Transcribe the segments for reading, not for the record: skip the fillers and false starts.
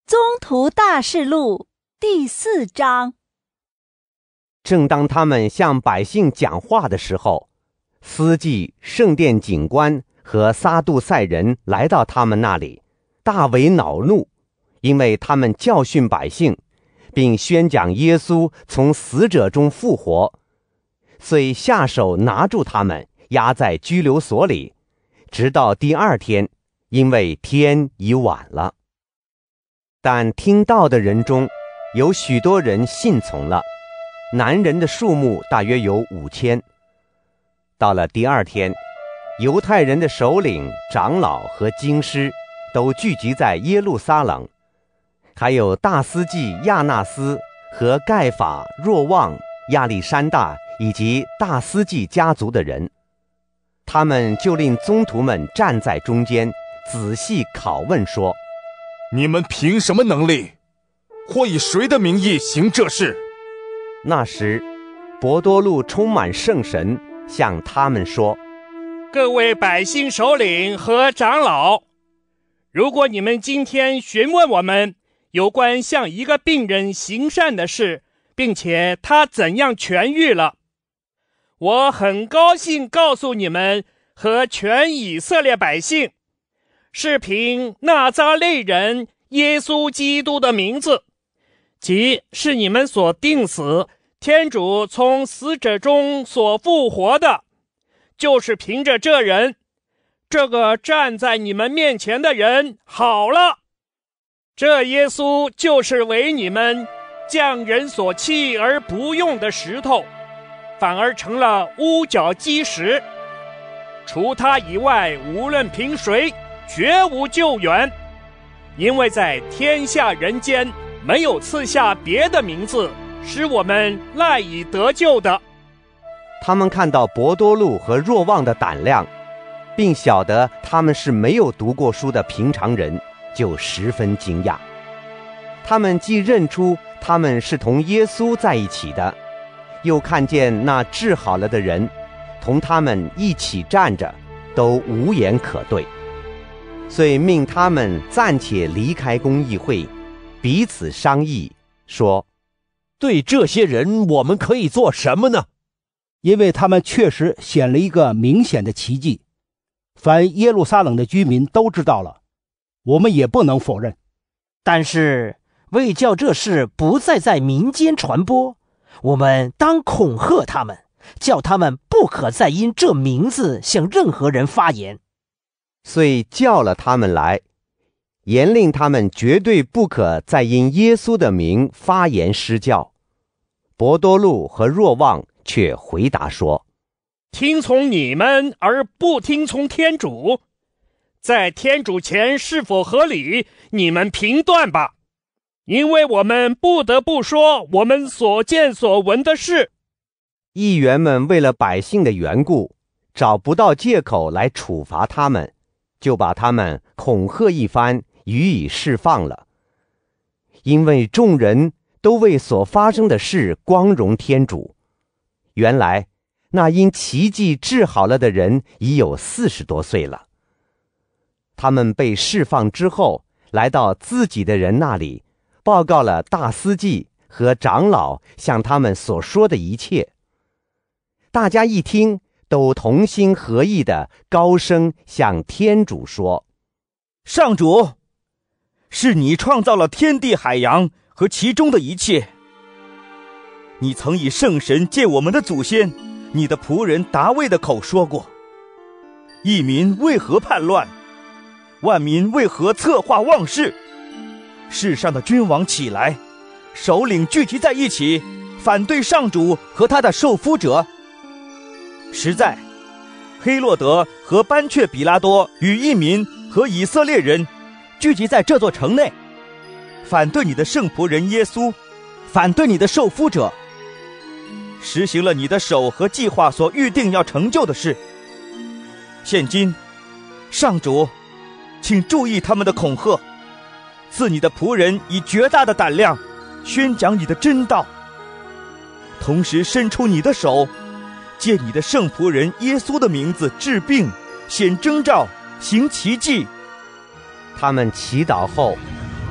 宗徒大事录第4章。 正当他们向百姓讲话的时候，司祭、圣殿警官和撒杜塞人来到他们那里，大为恼怒，因为他们教训百姓，并宣讲耶稣从死者中复活，遂下手拿住他们，押在拘留所里，直到第2天，因为天已晚了。但听道的人中有许多人信从了，男人的数目大约有5000。到了第2天，犹太人的首领、长老和经师都聚集在耶路撒冷，还有大司祭亚那斯和盖法、若望、亚历山大以及大司祭家族的人。他们就令宗徒们站在中间，仔细拷问说： 你们凭什么能力，或以谁的名义行这事？ 那时伯多禄充满圣神，向他们说： 各位百姓首领和长老，如果你们今天询问我们有关向一个病人行善的事，并且他怎样痊愈了，我很高兴告诉你们和全以色列百姓，是凭纳匝肋人耶稣基督的名字，即是你们所定死，天主从死者中所复活的，就是凭着这人，这个站在你们面前的人好了。这耶稣就是为你们匠人所弃而不用的石头，反而成了屋角基石。除他以外，无论凭谁，绝无救援，因为在天下人间没有赐下别的名字，使我们赖以得救的。 他们看到伯多禄和若望的胆量，并晓得他们是没有读过书的平常人，就十分惊讶。他们既认出他们是同耶稣在一起的，又看见那治好了的人同他们一起站着，都无言可对，遂命他们暂且离开公议会，彼此商议，说： 对这些人我们可以做什么呢？ 因为他们确实显了一个明显的奇迹，凡耶路撒冷的居民都知道了，我们也不能否认。 但是为叫这事不再在民间传播，我们当恐吓他们，叫他们不可再因这名字向任何人发言。 遂叫了他们来，严令他们绝对不可再因耶稣的名发言施教。伯多禄和若望却回答说： 听从你们而不听从天主，在天主前是否合理，你们评断吧。因为我们不得不说我们所见所闻的事。 议员们为了百姓的缘故，找不到借口来处罚他们，就把他们恐吓一番，予以释放了。因为众人都为所发生的事光荣天主。原来那因奇迹治好了的人已有40多岁了。他们被释放之后，来到自己的人那里，报告了大司祭和长老向他们所说的一切。大家一听，都同心合意地高声向天主说： 上主，是你创造了天地海洋和其中的一切。你曾以圣神借我们的祖先，你的仆人达味的口说过：异民为何叛乱？万民为何策划妄事？世上的君王起来，首领聚集在一起，反对上主和他的受夫者。实在，黑洛德和班却比拉多与异民和以色列人聚集在这座城内，反对你的圣仆人耶稣，反对你的受夫者，实行了你的手和计划所预定要成就的事。现今，上主，请注意他们的恐吓，赐你的仆人以绝大的胆量宣讲你的真道，同时伸出你的手，借你的圣仆人耶稣的名字治病、显征兆、行奇迹。 他们祈祷后，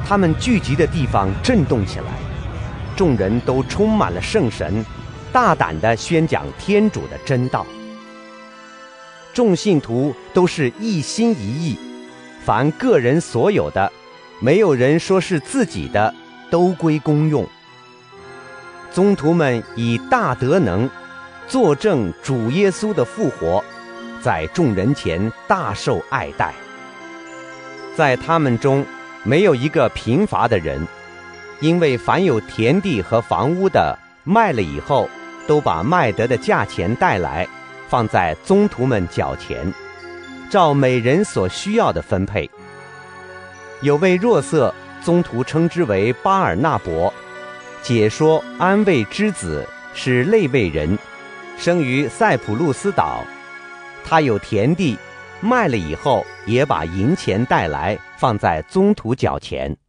他们聚集的地方震动起来，众人都充满了圣神，大胆地宣讲天主的真道。众信徒都是一心一意，凡个人所有的，没有人说是自己的，都归公用。宗徒们以大德能作证主耶稣的复活，在众人前大受爱戴。在他们中没有一个贫乏的人，因为凡有田地和房屋的，卖了以后，都把卖得的价钱带来，放在宗徒们脚前，照每人所需要的分配。有位若瑟，宗徒称之为巴尔纳伯，解说安慰之子，是肋未人，生于塞浦路斯岛。他有田地，卖了以后，也把银钱带来，放在宗徒脚前。